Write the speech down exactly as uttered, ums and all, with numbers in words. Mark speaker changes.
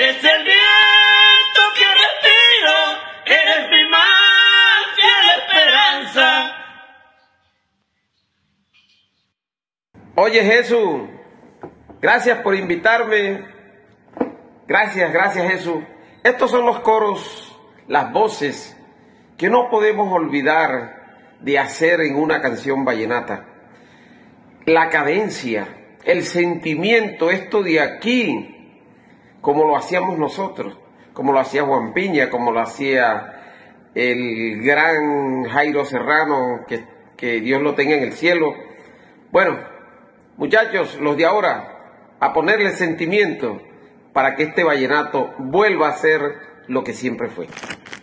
Speaker 1: Eres el viento que respiro, eres mi más fiel esperanza.
Speaker 2: Oye, Jesús, gracias por invitarme. Gracias, gracias, Jesús. Estos son los coros, las voces que no podemos olvidar de hacer en una canción vallenata. La cadencia, el sentimiento, esto de aquí, como lo hacíamos nosotros, como lo hacía Juan Piña, como lo hacía el gran Jairo Serrano, que, que Dios lo tenga en el cielo. Bueno, muchachos, los de ahora, a ponerle sentimiento para que este vallenato vuelva a ser lo que siempre fue.